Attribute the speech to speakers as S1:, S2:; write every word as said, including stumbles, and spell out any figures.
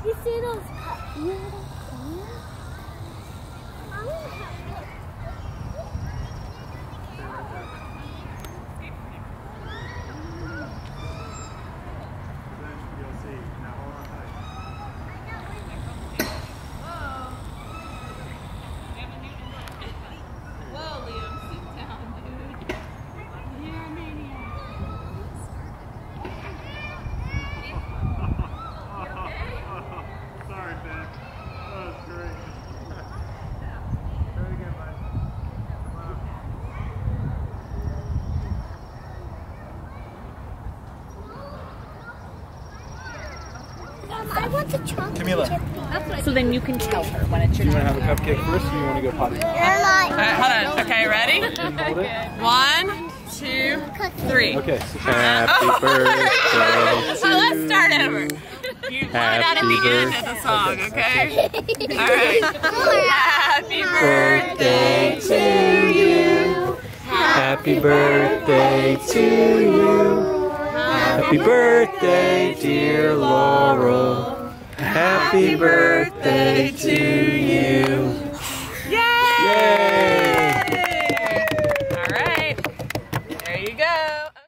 S1: You see those beautiful plants? I want to have it. I want the chocolate chip.
S2: So then you can tell her when it's your
S3: Do you
S2: turn.
S3: want to have a cupcake first, or do you want to go potty?
S2: Alright, hold on. Okay, ready? One, two, three.
S3: Okay. Happy birthday.
S2: So let's start over. You line out at the end of the song, okay? Alright. Happy birthday to you.
S3: Happy birthday to you. Happy birthday, dear Laurel. Happy birthday.